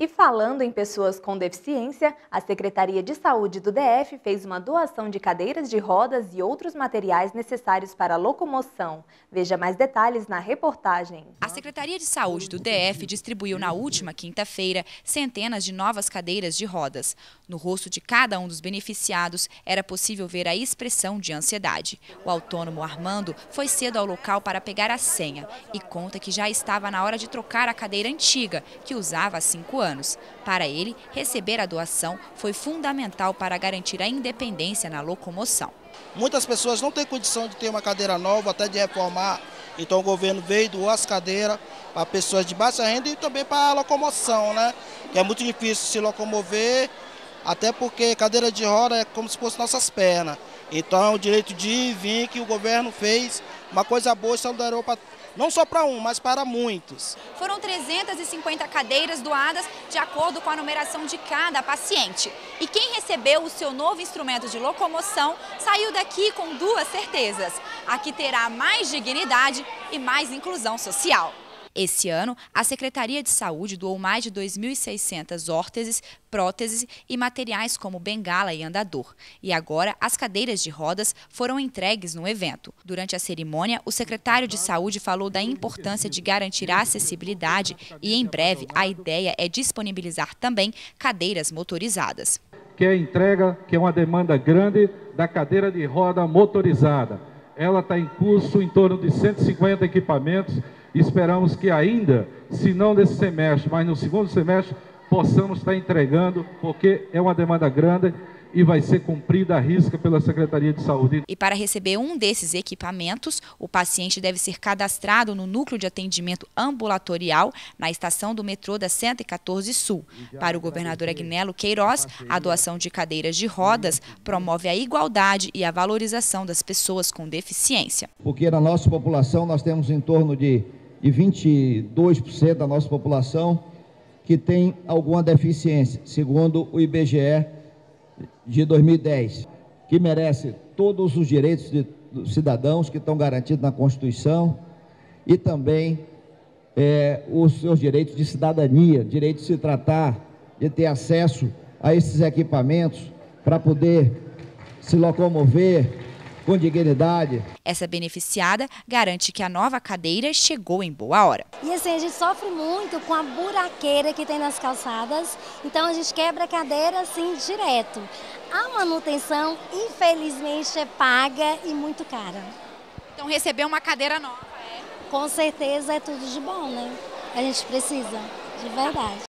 E falando em pessoas com deficiência, a Secretaria de Saúde do DF fez uma doação de cadeiras de rodas e outros materiais necessários para a locomoção. Veja mais detalhes na reportagem. A Secretaria de Saúde do DF distribuiu na última quinta-feira centenas de novas cadeiras de rodas. No rosto de cada um dos beneficiados era possível ver a expressão de ansiedade. O autônomo Armando foi cedo ao local para pegar a senha e conta que já estava na hora de trocar a cadeira antiga, que usava há 5 anos. Para ele, receber a doação foi fundamental para garantir a independência na locomoção. Muitas pessoas não têm condição de ter uma cadeira nova, até de reformar. Então o governo veio e doou as cadeiras para pessoas de baixa renda e também para a locomoção, né? Que é muito difícil se locomover, até porque cadeira de roda é como se fosse nossas pernas. Então é o direito de ir e vir que o governo fez, uma coisa boa e solidária não só para um, mas para muitos. Foram 350 cadeiras doadas de acordo com a numeração de cada paciente. E quem recebeu o seu novo instrumento de locomoção saiu daqui com 2 certezas. Aqui terá mais dignidade e mais inclusão social. Esse ano, a Secretaria de Saúde doou mais de 2.600 órteses, próteses e materiais como bengala e andador. E agora, as cadeiras de rodas foram entregues no evento. Durante a cerimônia, o secretário de Saúde falou da importância de garantir a acessibilidade e, em breve, a ideia é disponibilizar também cadeiras motorizadas. Que é a entrega, que é uma demanda grande da cadeira de roda motorizada. Ela está em curso em torno de 150 equipamentos. Esperamos que ainda, se não nesse semestre, mas no segundo semestre, possamos estar entregando, porque é uma demanda grande e vai ser cumprida à risca pela Secretaria de Saúde. E para receber um desses equipamentos, o paciente deve ser cadastrado no Núcleo de Atendimento Ambulatorial na estação do metrô da 114 Sul. Para o governador Agnello Queiroz, a doação de cadeiras de rodas promove a igualdade e a valorização das pessoas com deficiência. Porque na nossa população nós temos em torno de 22% da nossa população que tem alguma deficiência, segundo o IBGE de 2010, que merece todos os direitos dos cidadãos que estão garantidos na Constituição e também os seus direitos de cidadania, direito de se tratar, de ter acesso a esses equipamentos para poder se locomover com dignidade. Essa beneficiada garante que a nova cadeira chegou em boa hora. E assim, a gente sofre muito com a buraqueira que tem nas calçadas, então a gente quebra a cadeira assim direto. A manutenção, infelizmente, é paga e muito cara. Então receber uma cadeira nova Com certeza é tudo de bom, né? A gente precisa, de verdade.